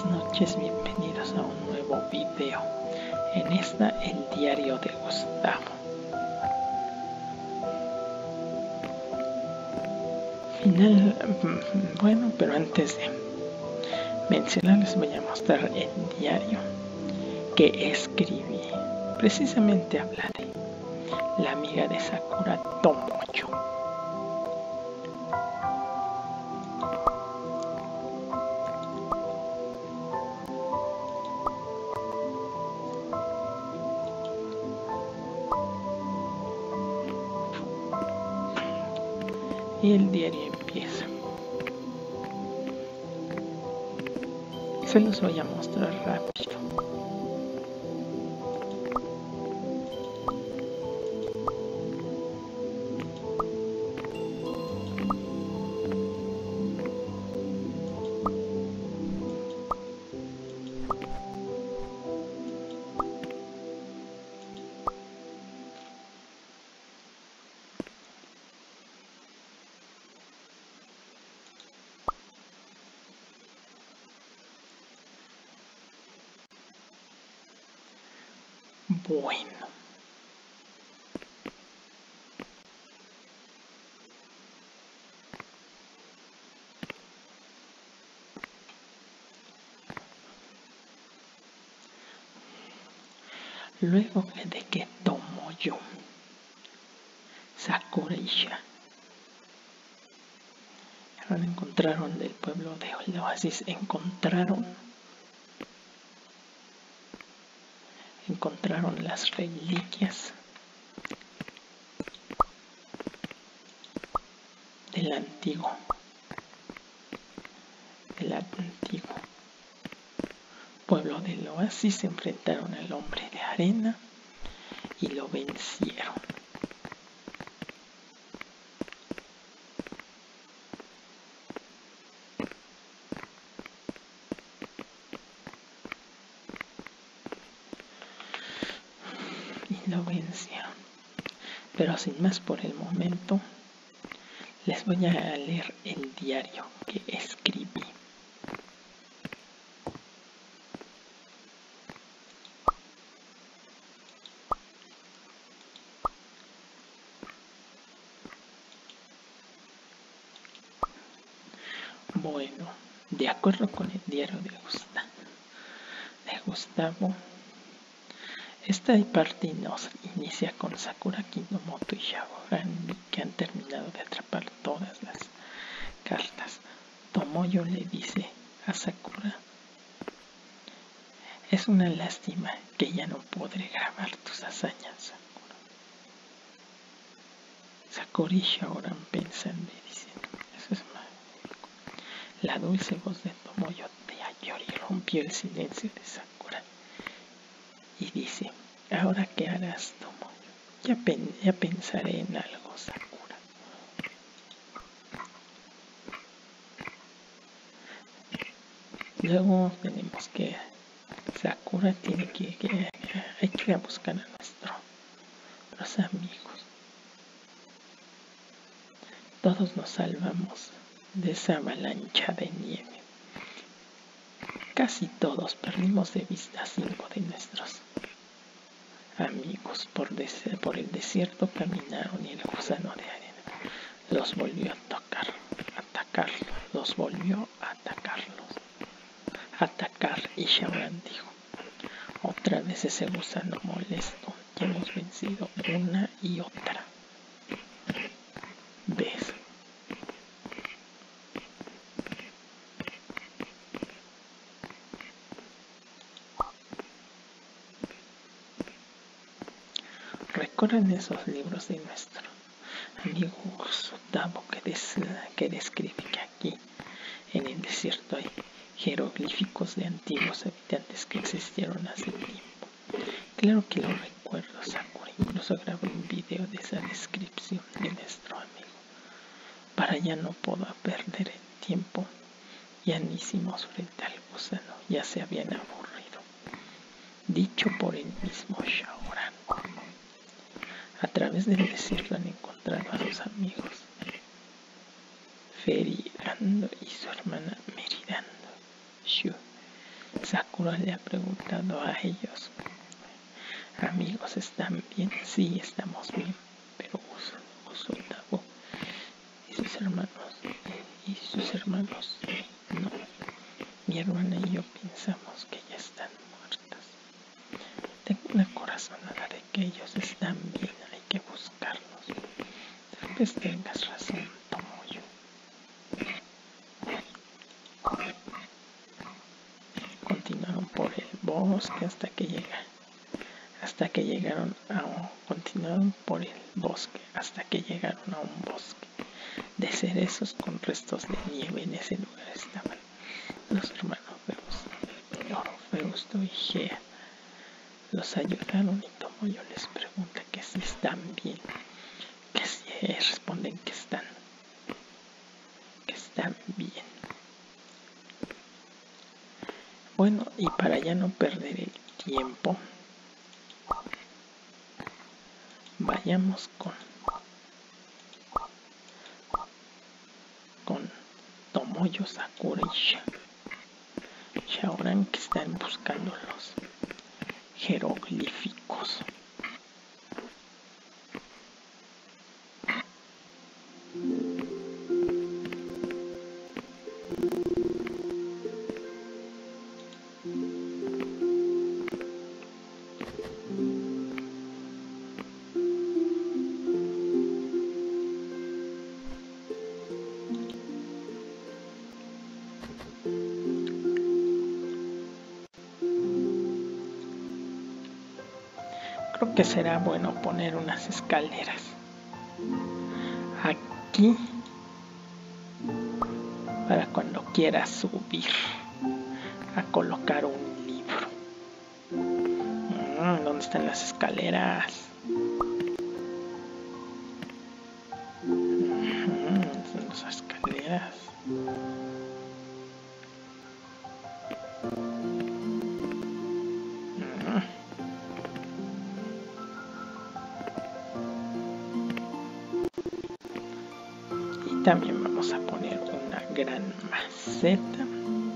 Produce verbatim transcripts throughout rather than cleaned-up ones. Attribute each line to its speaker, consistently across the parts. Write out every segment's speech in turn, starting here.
Speaker 1: noches, bienvenidos a un nuevo video. En esta, el diario de Gustavo. Final, bueno, pero antes de mencionar les voy a mostrar el diario que escribí. Precisamente habla de la amiga de Sakura Tomoyo. Y el diario empieza. Se los voy a mostrar rápido. Bueno, luego de que Tomoyo, Sakura y Shaoran encontraron del pueblo de Oasis, encontraron encontraron las reliquias del antiguo del antiguo pueblo del Oasis. Se enfrentaron al hombre de arena y lo vencieron. lo vencieron. Pero sin más por el momento, les voy a leer el diario que escribí. Bueno, de acuerdo con el diario de Gustavo, de Gustavo esta parte nos inicia con Sakura Tomoyo y Shaoran, que han terminado de atrapar todas las cartas. Tomoyo le dice a Sakura: es una lástima que ya no podré grabar tus hazañas, Sakura. Sakura y Shaoran piensan y dicen: eso es malo. La dulce voz de Tomoyo de Ayori rompió el silencio de Sakura y dice: ahora qué harás, Tomoyo, ya, pen ya pensaré en algo, Sakura. Luego tenemos que Sakura tiene que, que hay que ir a buscar a nuestro, los amigos. Todos nos salvamos de esa avalancha de nieve. Casi todos perdimos de vista a cinco de nuestros amigos. Por, por el desierto caminaron y el gusano de arena los volvió a tocar, atacarlos, los volvió a atacarlos, atacar. Y Shaoran dijo: otra vez ese gusano molesto, ya hemos vencido una y otra vez. Recuerden esos libros de nuestro amigo Gustavo que, des, que describe que aquí en el desierto hay jeroglíficos de antiguos habitantes que existieron hace tiempo. Claro que lo recuerdo, Sakura. Incluso grabé un video de esa descripción de nuestro amigo. Para ya no puedo perder el tiempo. Ya ni hicimos frente al gusano, ya se habían aburrido. Dicho por el mismo Shaoran. A través del desierto han encontrado a dos amigos, Ferirando y su hermana Meridando, Shu, seguro le ha preguntado a ellos. Amigos, ¿están bien? Sí, estamos bien. Pero Gustavo y sus hermanos, y sus hermanos, no. Mi hermana y yo pensamos que ya están muertas. Tengo una corazonada de que ellos están bien, hay que buscarlos. Tal vez tengas razón, Tomoyo. Continuaron por el bosque hasta que llegaron. Hasta que llegaron a un, continuaron por el bosque hasta que llegaron a un bosque de cerezos con restos de nieve. En ese lugar estaban los hermanos Feusto y Gea. Los ayudaron y Tomoyo les pregunta que si están bien, que si responden que están, que están bien. Bueno, y para ya no perder el tiempo, vayamos con con Tomoyo, Sakura y Shaoran, que están buscando los jeroglíficos. Creo que será bueno poner unas escaleras aquí para cuando quieras subir a colocar un libro. Mm, ¿Dónde están las escaleras? Mm, ¿Dónde están las escaleras? También vamos a poner una gran maceta.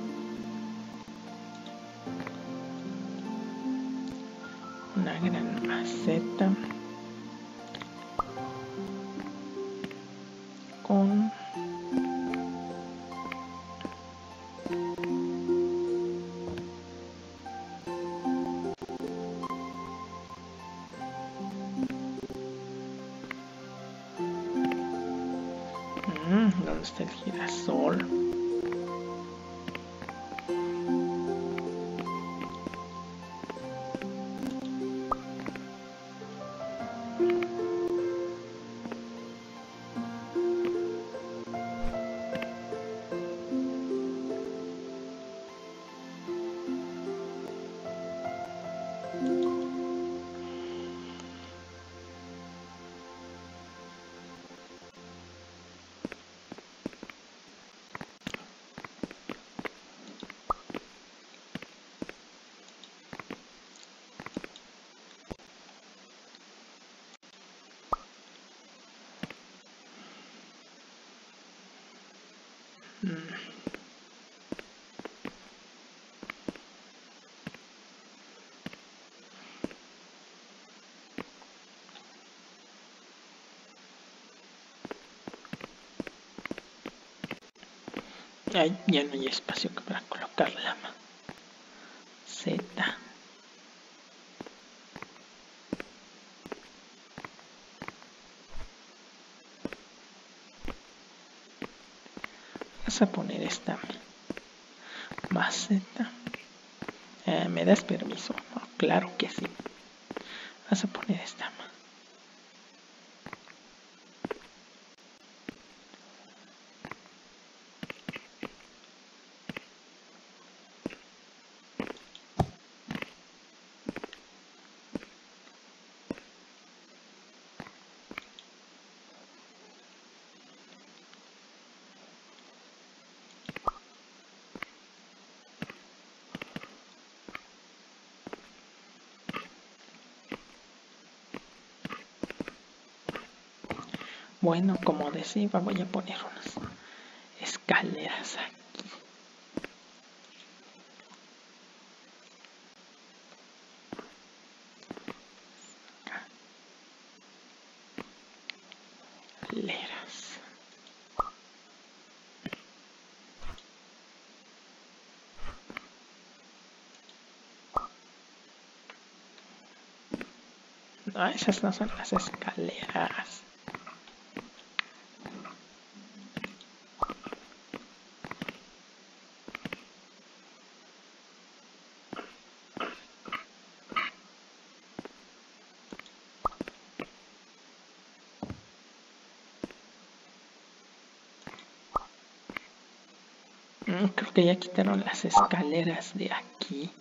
Speaker 1: Una gran maceta con ¿dónde está el girasol? Ay, ya no hay espacio para colocar la maceta. Vamos a poner esta maceta. Eh, ¿Me das permiso? Oh, claro que sí. Vamos a poner esta maceta. Bueno, como decía, voy a poner unas escaleras aquí. No, esas no son las escaleras. Mm, creo que ya quitaron las escaleras de aquí.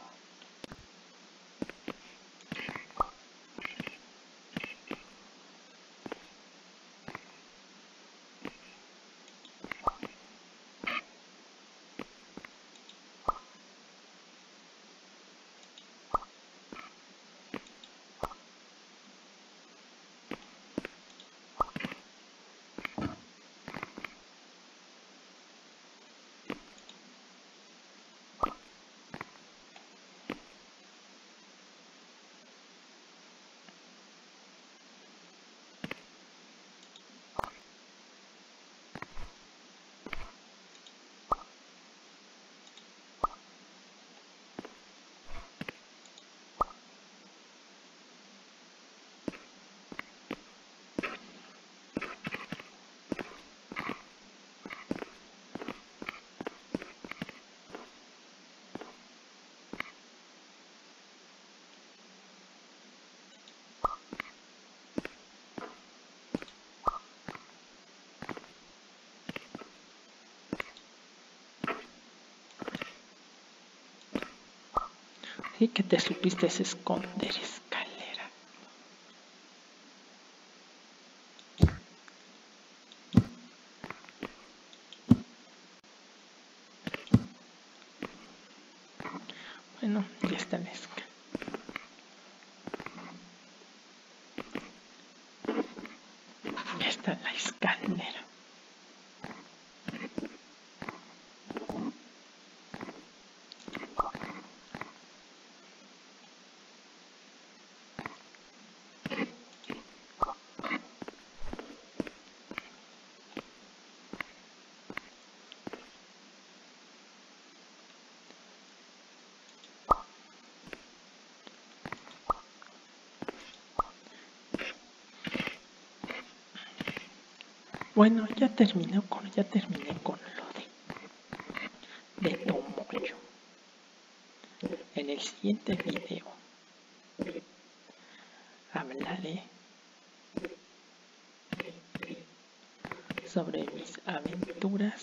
Speaker 1: Sí que te supiste esconder, escalera. Bueno, ya está la escalera. Ya está la escalera. Bueno, ya terminé con, ya terminé con lo de, de Tomoyo. En el siguiente video hablaré sobre mis aventuras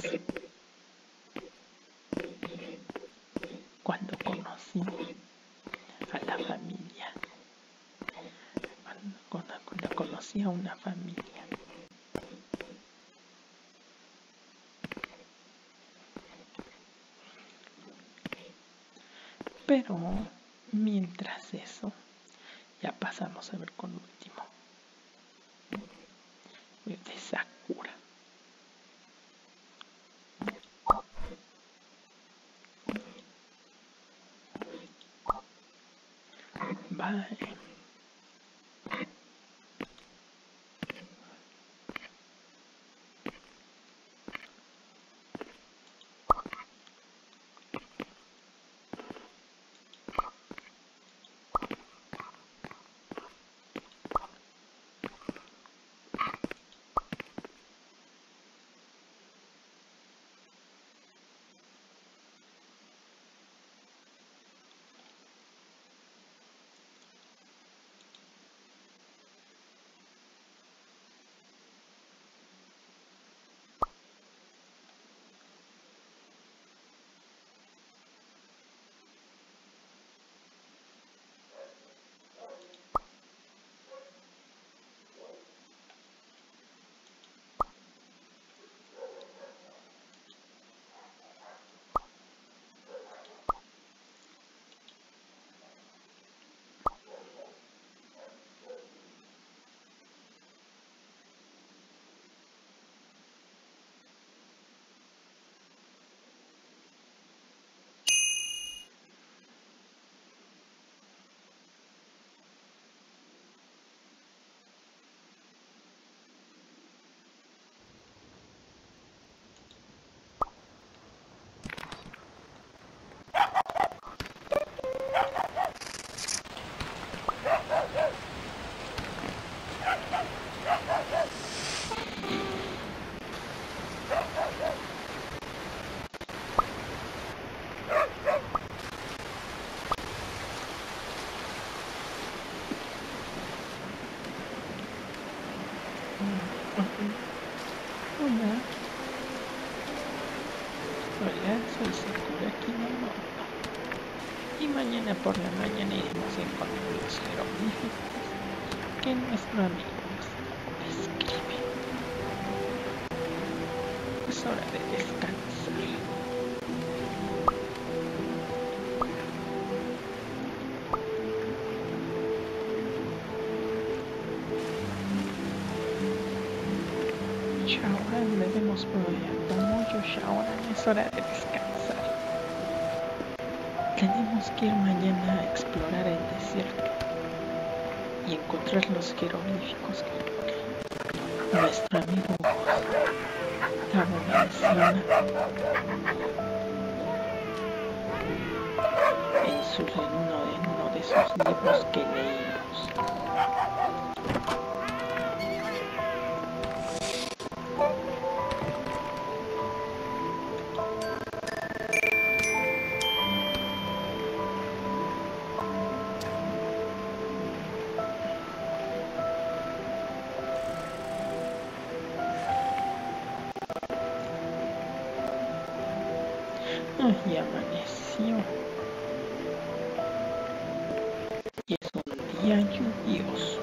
Speaker 1: cuando conocí a la familia, cuando, cuando, cuando conocí a una familia. Pero mientras eso, ya pasamos a ver con último de Sakura. Bye. Hola, soy Sakura Tomoyo y mañana por la mañana iremos a encontrar los jeroglíficos que nuestro amigo Gustavo escribe. Es hora de descansar. Shaoran, debemos proveer Tomoyo y Shaoran, es hora de descansar. Tenemos que ir mañana a explorar el desierto y encontrar los jeroglíficos que nuestro amigo Gustavo menciona en, su, en, uno, en uno de sus libros que leímos. Y amaneció y es un día lluvioso.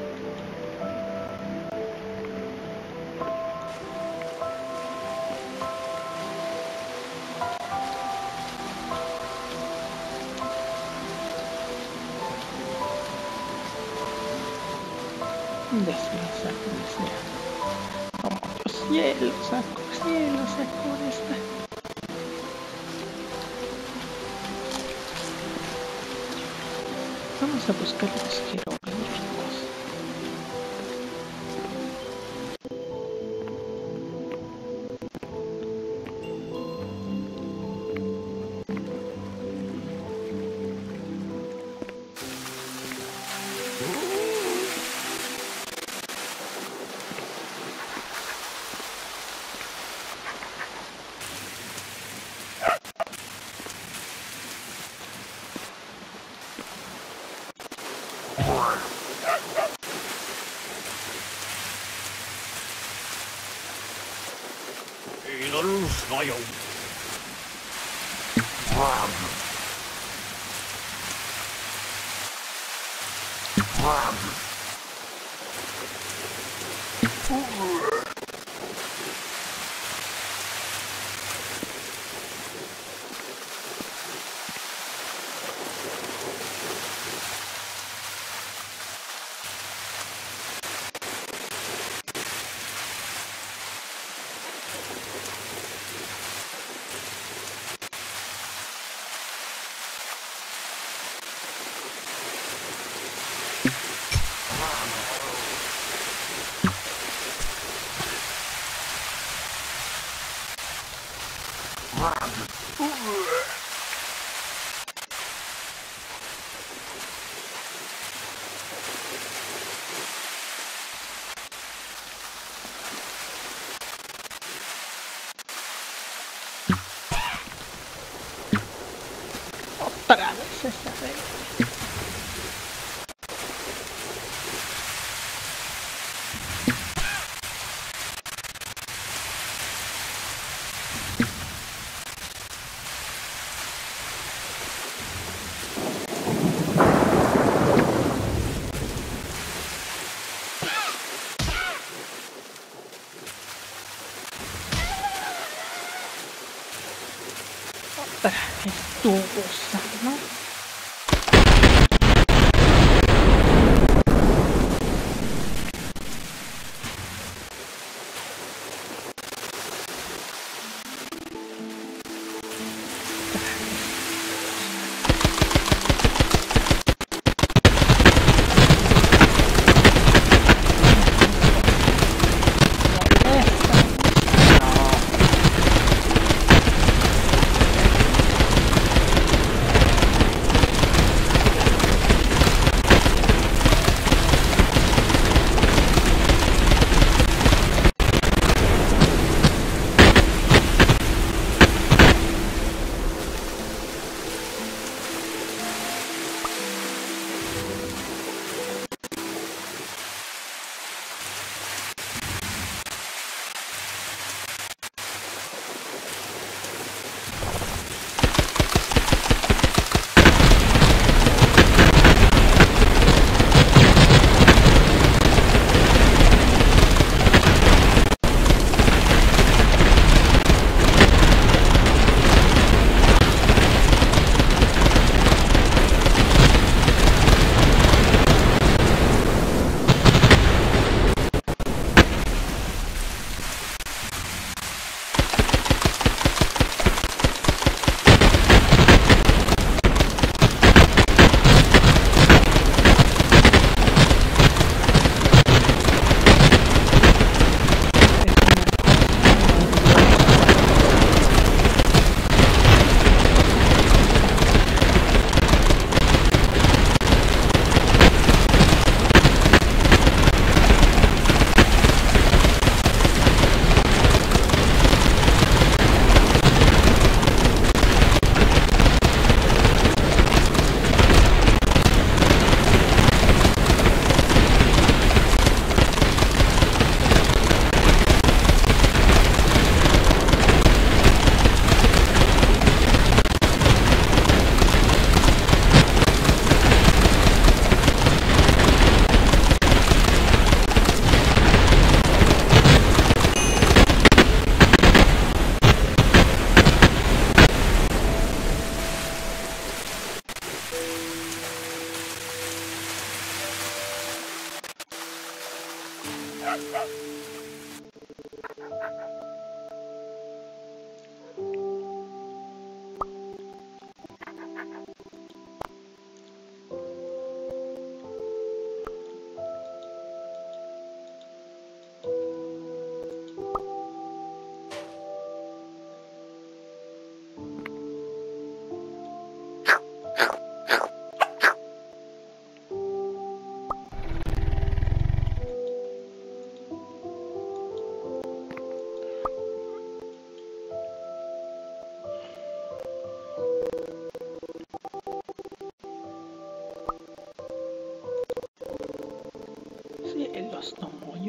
Speaker 1: Desliza, desliza. Como yo cielo, saco, cielo, saco esta. Vamos a buscar los jeroglíficos. Otra vez esta vez. Otra vez tu gusano.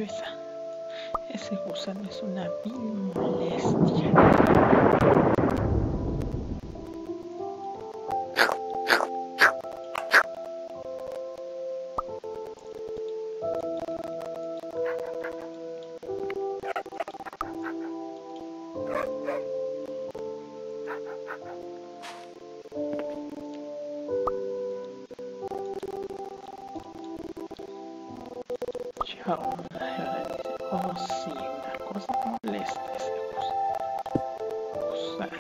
Speaker 1: esa. Ese gusano es una vil molestia. Oh, sí, una cosa molesta ese gusano.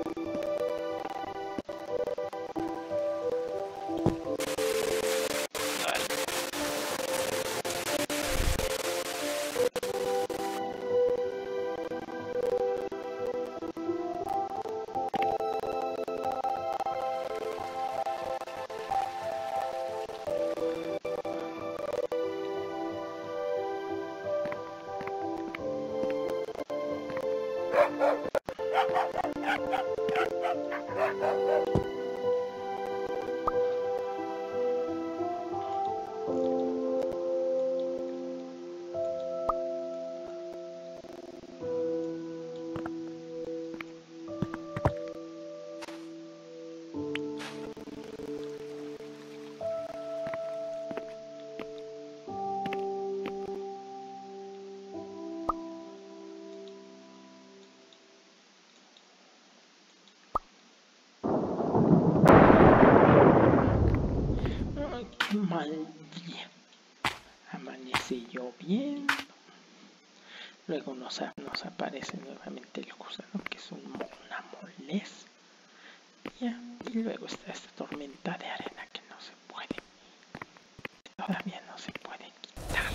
Speaker 1: Mal día. Amanece lloviendo. Luego nos, nos aparece nuevamente el gusano, que es un, una molestia. Y luego está esta tormenta de arena que no se puede. Todavía no se puede quitar.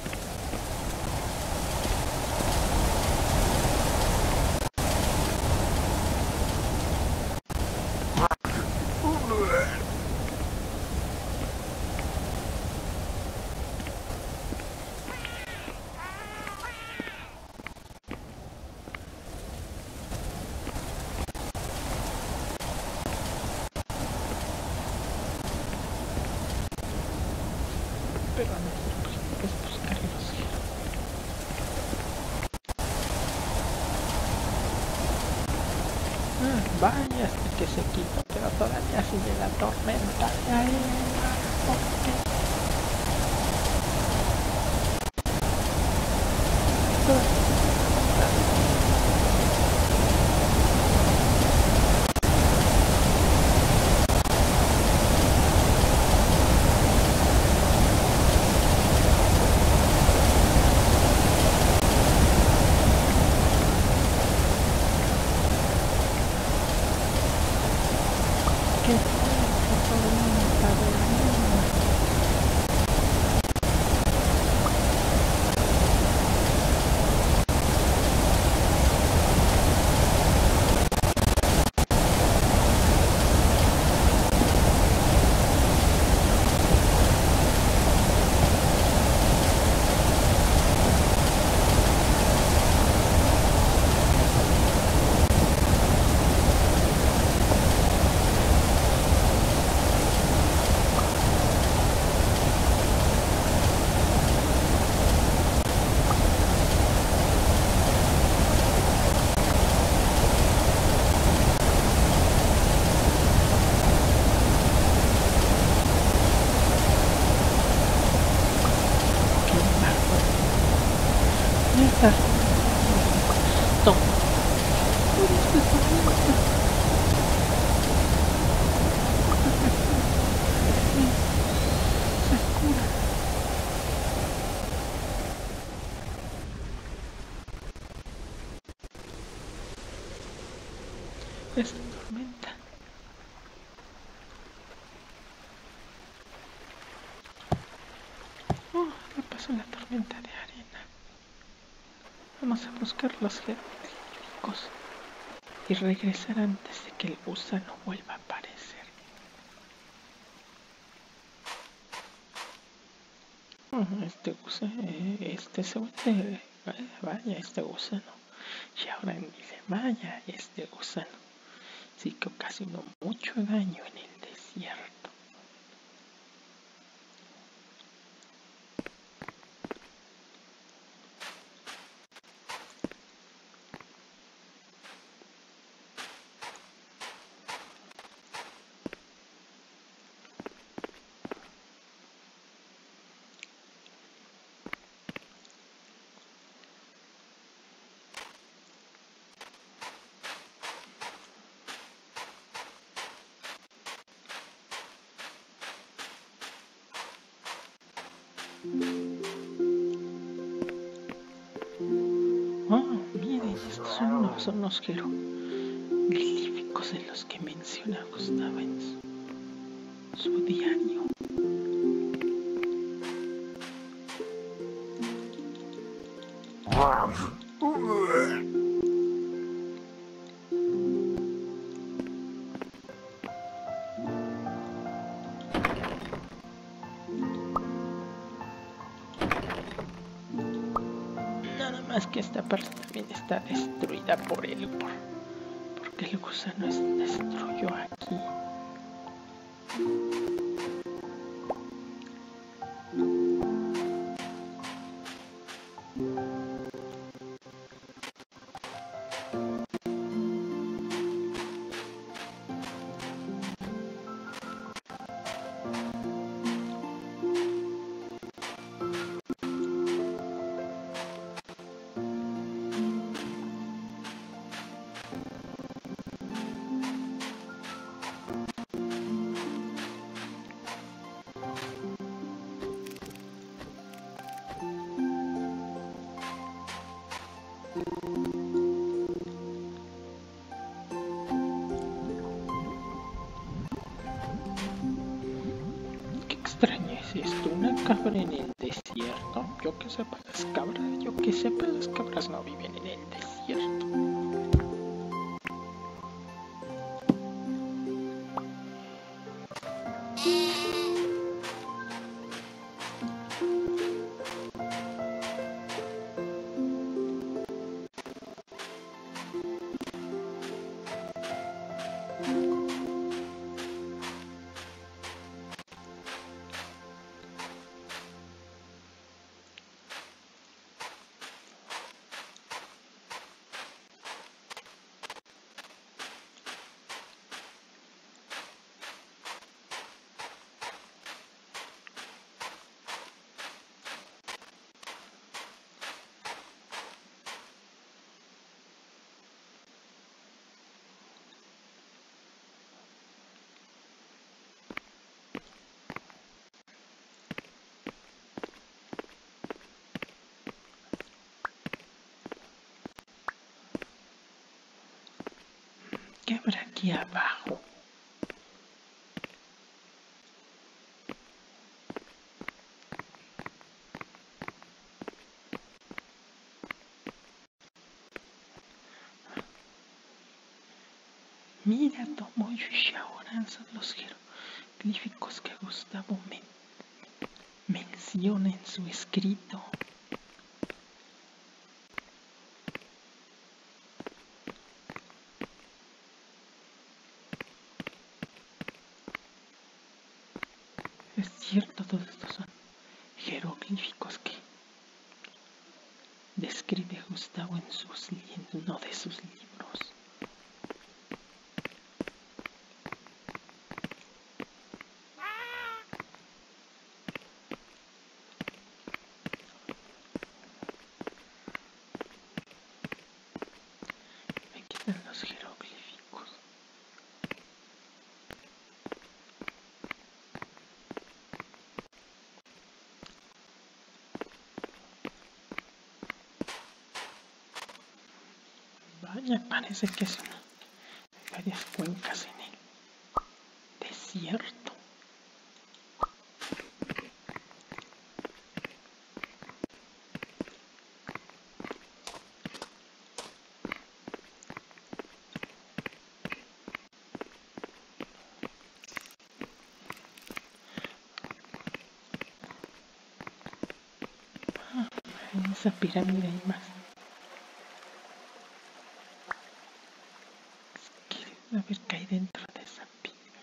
Speaker 1: Pero nuestro objetivo es buscar los Hieroglyphs. Ah, vaya, hasta que se quitó, pero todavía sigue la tormenta de arena. ¿Por qué? Toma. Sakura. Esa tormenta. Oh, me pasó la tormenta de arena. Vamos a buscar los jeroglíficos y regresar antes de que el gusano vuelva a aparecer. Este gusano, este se vuelve, vaya, este gusano. Shaoran dice, vaya, este gusano sí que ocasionó mucho daño en el desierto. mismos son los jeroglíficos de los que menciona Gustavo en su, su diario. Nada más que esta parte también está destruida por él, por, porque el gusano es, destruyó aquí. Qué extraño es esto, una cabra en el desierto. Yo que sepa las cabras, yo que sepa las cabras no viven en el desierto. ¿Qué habrá aquí abajo? Mira, Tomoyo y Shaoran son los jeroglíficos que Gustavo men menciona en su escrito. Es cierto, todos estos son jeroglíficos que describe Gustavo en, sus, en uno de sus libros. Me quedan los jeroglíficos. Vaya, parece que son varias cuencas en el desierto. Ah, en esa pirámide hay más. A ver qué hay dentro de esa piedra.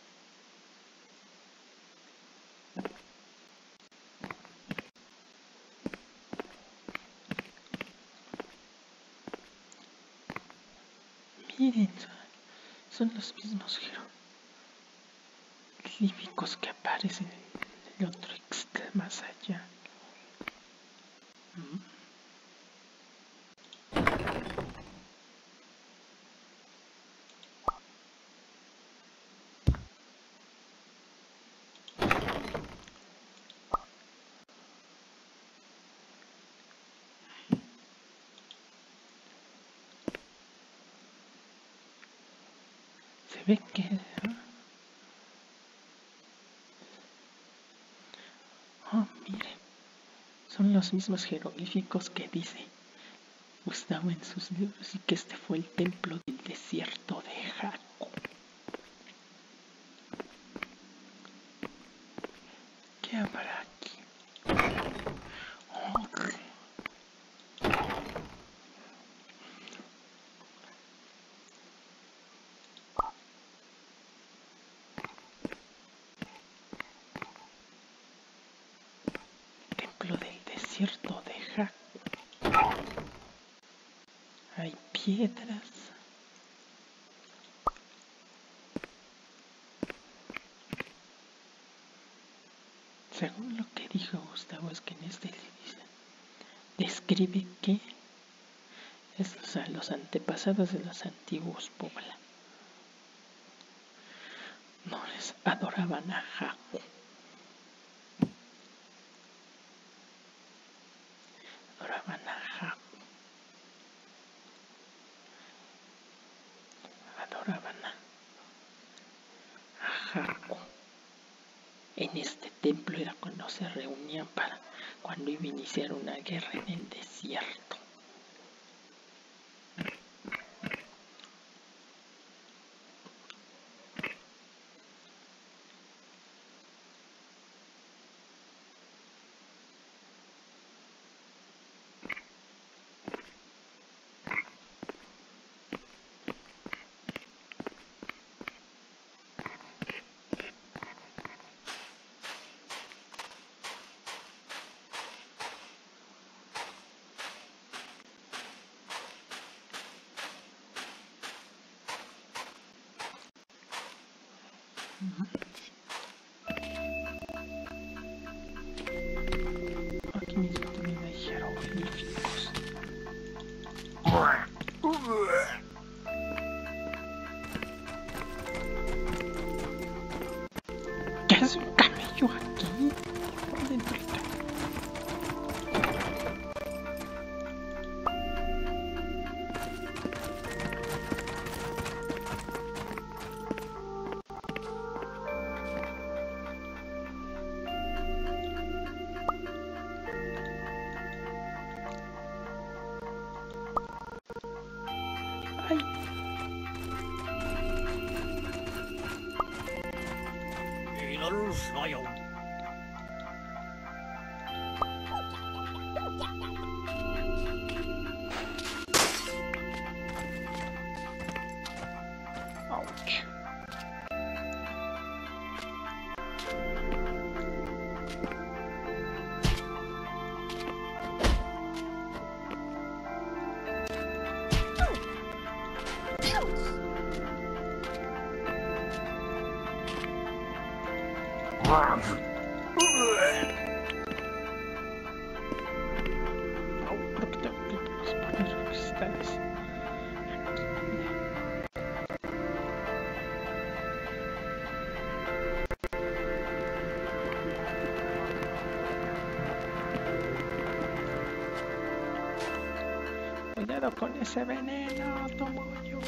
Speaker 1: Miren, son los mismos jeroglíficos que aparecen en el otro extra más allá. ¿Mm? Se ve que... ¿eh? Oh, miren. Son los mismos jeroglíficos que dice Gustavo en sus libros y que este fue el templo del desierto de Jaco. ¿Qué habrá aquí? Oh. Templo del desierto de Jaco. Hay piedras. Según lo que dijo Gustavo, es que en este dice, describe que es, o sea, los antepasados de los antiguos pobladores adoraban a Jaco. Adoraban a Jaco. Adoraban a, a Jaco. En este templo era cuando se reunían para cuando iba a iniciar una guerra en el desierto. Aquí mismo también hay jeroglíficos. ¿Qué hace un camello aquí? ¿Dónde entró el camello? ¡Ay! Ouch. Creo que tengo que poner cristales. Cuidado con ese veneno, Tomoyo.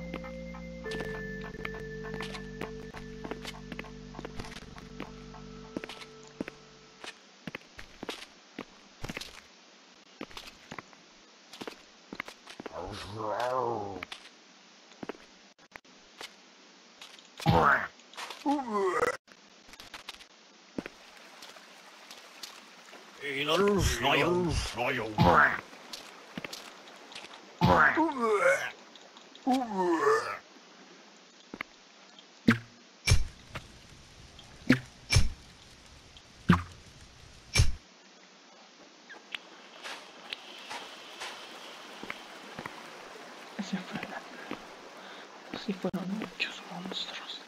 Speaker 1: Ese fue la... Sí fueron muchos monstruos.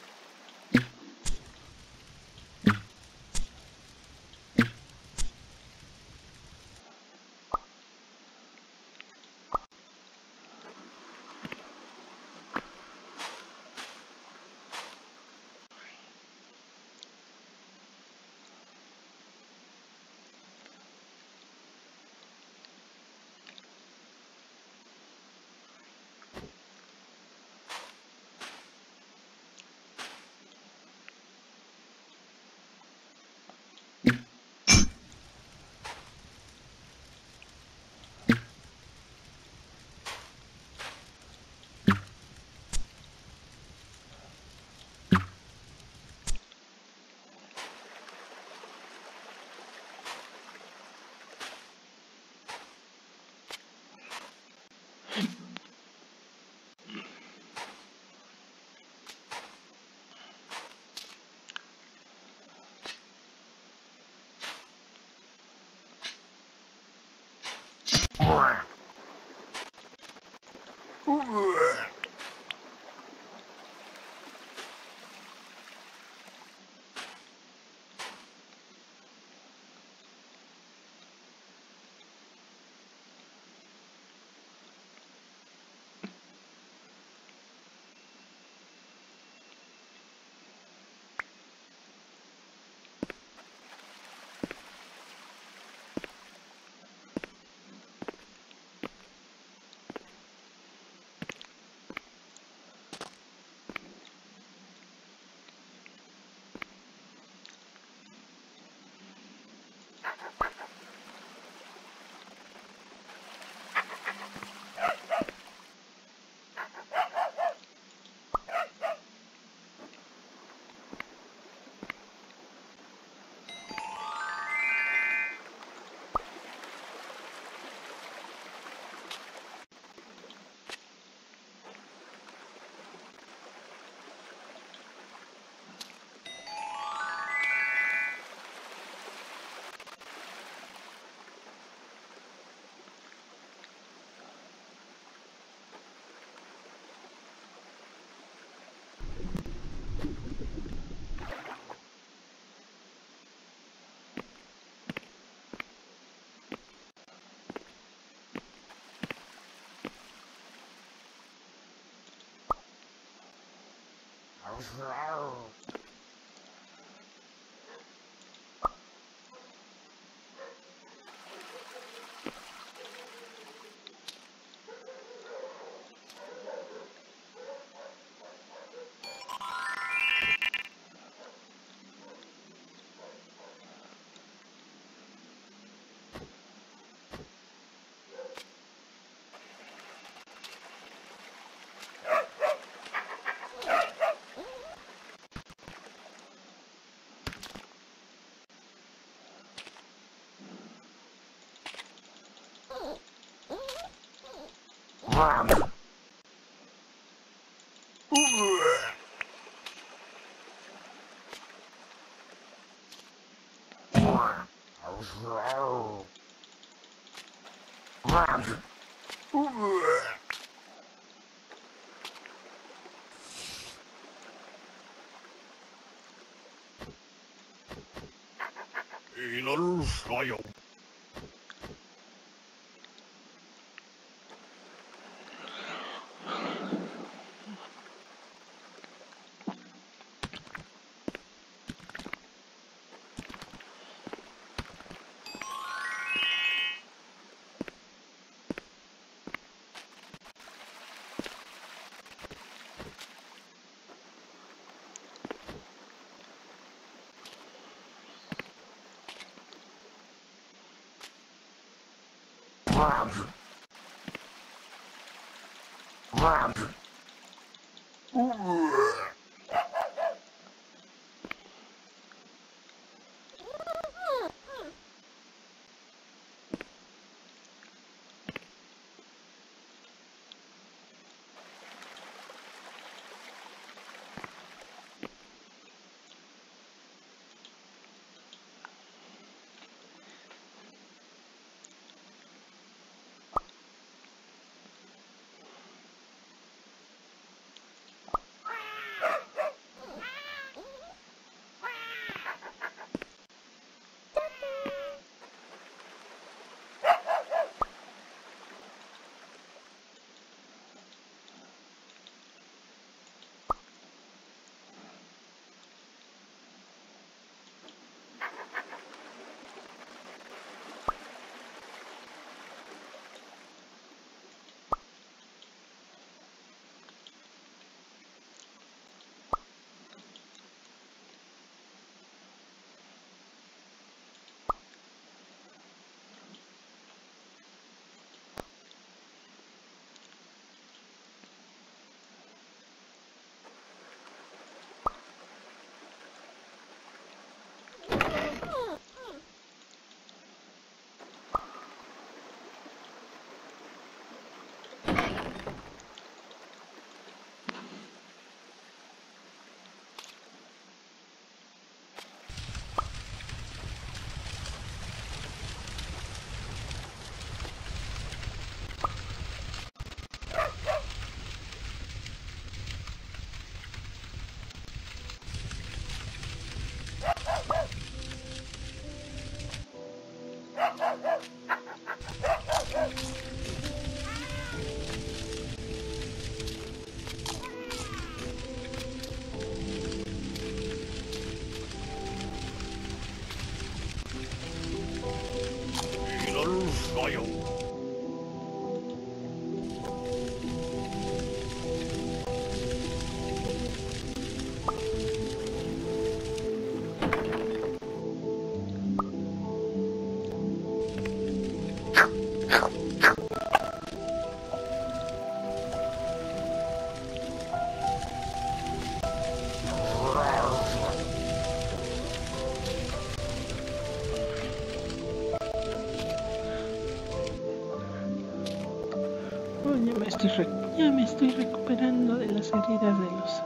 Speaker 1: me estoy re ya me estoy recuperando de las heridas de los...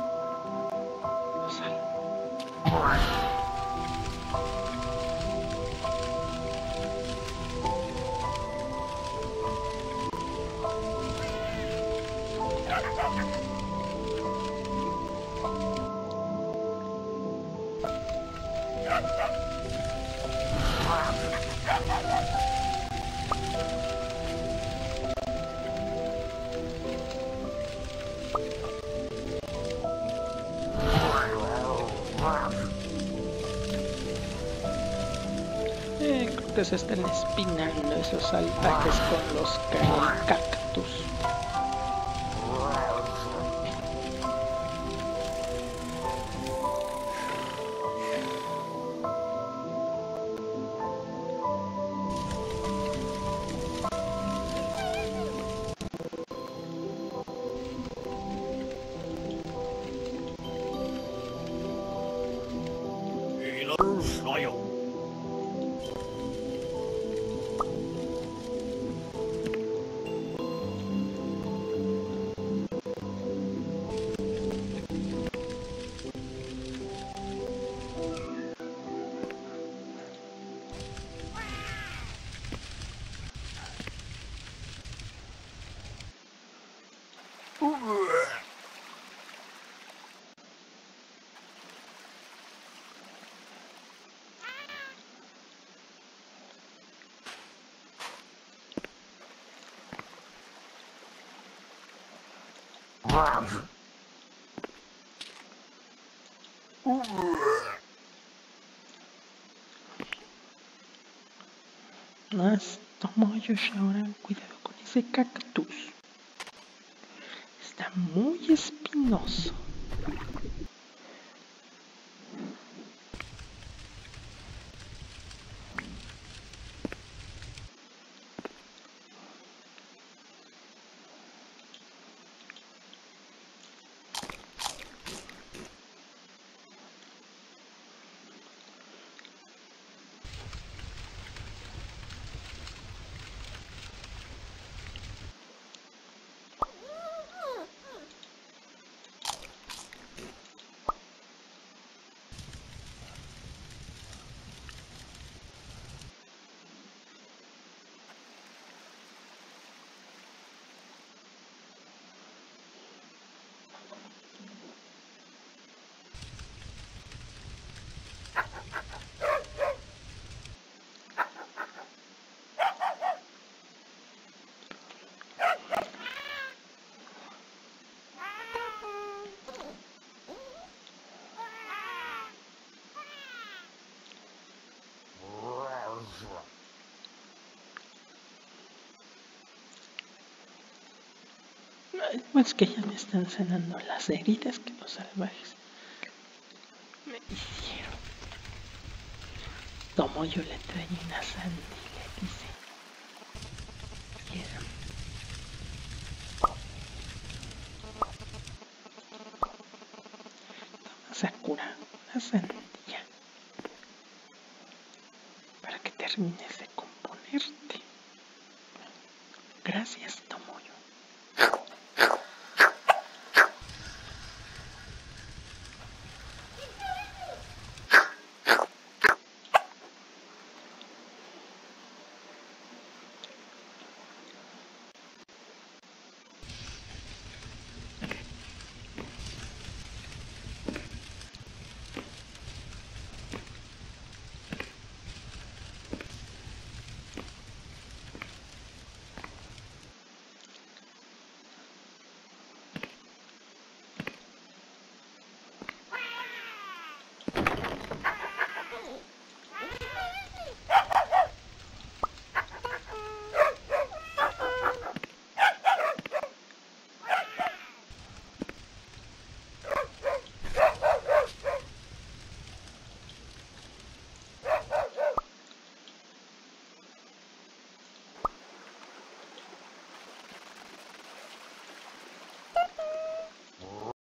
Speaker 1: los al... Eh, creo que se están espinando esos salvajes con los ca- cactus. Más Tomoyo y Shaoran, cuidado con ese cactus. Está muy espinoso. Pues que ya me están sanando las heridas que los salvajes me hicieron. Tomoyo le trae una sandía y le dice: quiero. Toma, Sakura, una sandía para que termines de componerte. Gracias.